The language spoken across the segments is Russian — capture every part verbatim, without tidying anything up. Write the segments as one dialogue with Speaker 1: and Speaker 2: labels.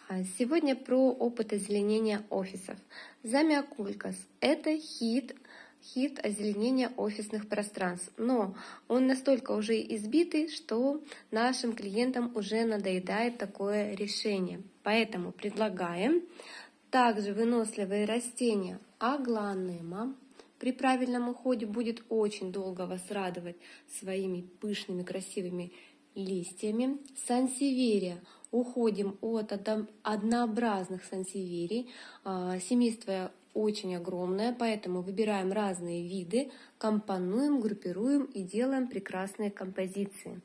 Speaker 1: А Сегодня про опыт озеленения офисов. Замиокулькас– это хит, хит озеленения офисных пространств, но он настолько уже избитый, что нашим клиентам уже надоедает такое решение. Поэтому предлагаем также выносливые растения аглонема. При правильном уходе будет очень долго вас радовать своими пышными красивыми листьями. Сансеверия. Уходим от однообразных сансеверий. Семейство очень огромное, поэтому выбираем разные виды, компонуем, группируем и делаем прекрасные композиции.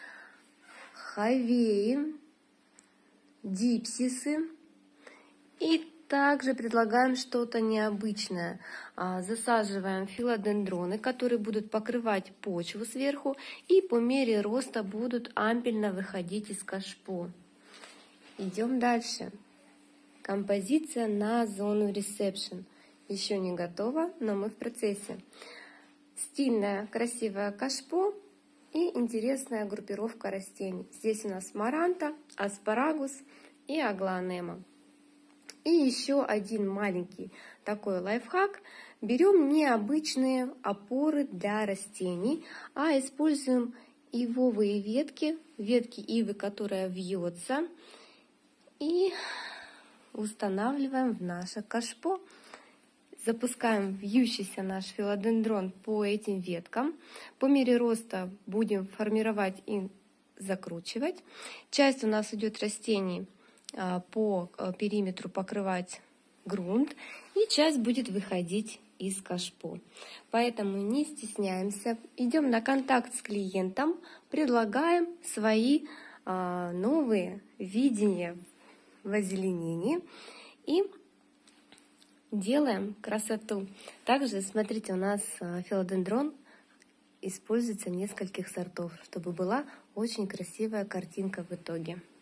Speaker 1: Хавеи, дипсисы. И также предлагаем что-то необычное. Засаживаем филодендроны, которые будут покрывать почву сверху и по мере роста будут ампельно выходить из кашпо. Идем дальше. Композиция на зону ресепшн. Еще не готова, но мы в процессе. Стильная, красивая кашпо и интересная группировка растений. Здесь у нас маранта, аспарагус и аглонема. И еще один маленький такой лайфхак. Берем необычные опоры для растений, а используем ивовые ветки, ветки ивы, которая вьется, и устанавливаем в наше кашпо. Запускаем вьющийся наш филодендрон по этим веткам. По мере роста будем формировать и закручивать. Часть у нас идет растений по периметру покрывать грунт, и часть будет выходить из кашпо. Поэтому не стесняемся, идем на контакт с клиентом, предлагаем свои новые видения в озеленении и делаем красоту. Также, смотрите, у нас филодендрон используется нескольких сортов, чтобы была очень красивая картинка в итоге.